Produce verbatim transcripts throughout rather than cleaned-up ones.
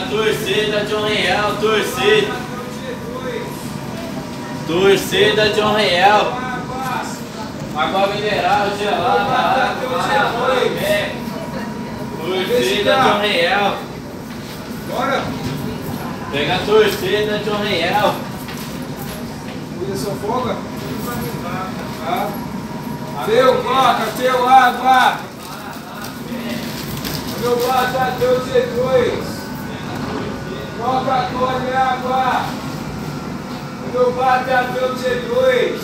a torcida John Real, torcida. Torcida John Real. Água mineral gelada, água, água, é. Torcida John Real. Bora! Pega a torcida John Real. Cuida sua folga. Tá? Teu coca, teu água. Meu bata, teu C dois. Coca-Cola e água. Meu bata, teu C dois.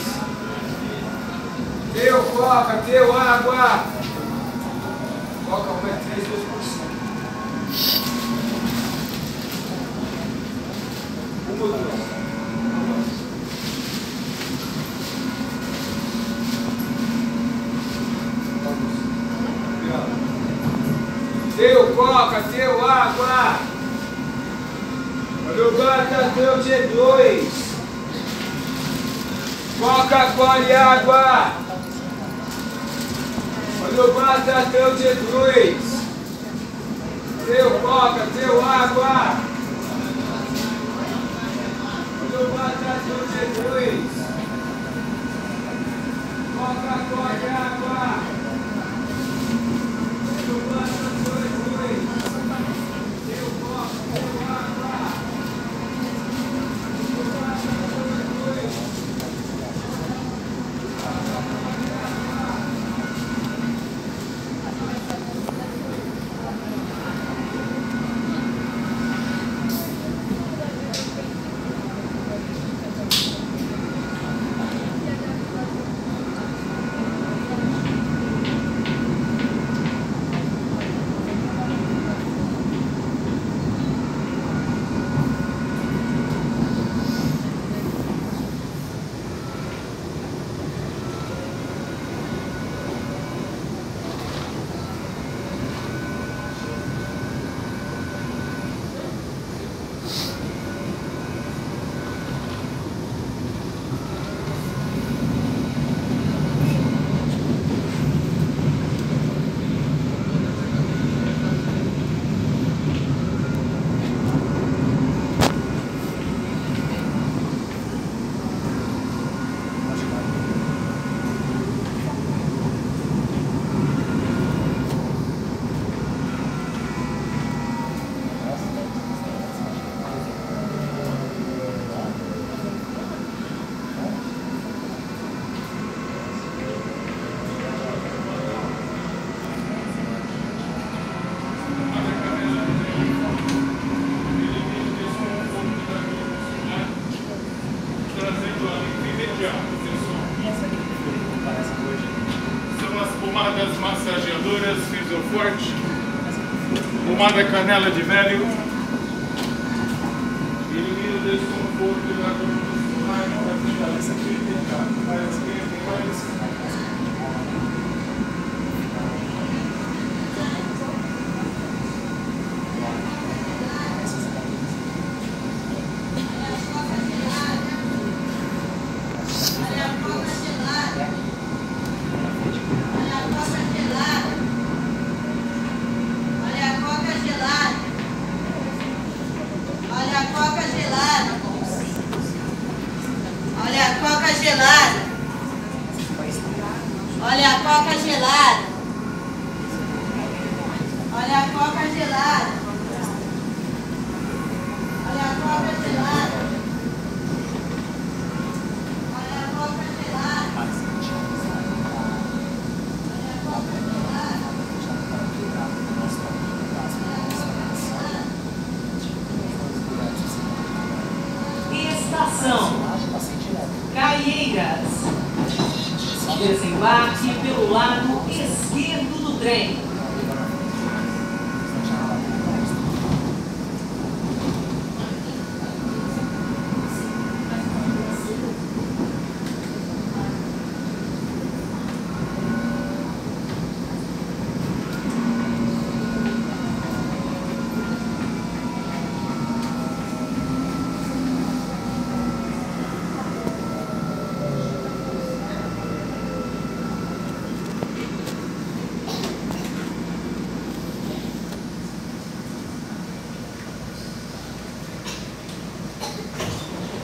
Teu coca, teu água. Coca um é três, dois por cento. Uma ou duas? Teu coca, teu água. Meu bata, teu C dois. Coca-Cola e água. Meu bata, teu C dois. Teu coca, teu água. Meu bata, teu C dois. Coca-Cola e água. Meu bata, teu C dois. Teu coca, teu água. Meu bata, teu C dois. São as pomadas massageadoras Fisioforte, pomada canela de velho, elimina o desconforto da dor muscular, da cabeça aqui, mais quente, mais. Gelada. Olha a coca gelada. Olha a coca gelada. Olha a coca gelada. Olha a coca gelada. Olha a coca gelada. Estação Caieiras. Desembarque pelo lado esquerdo do trem.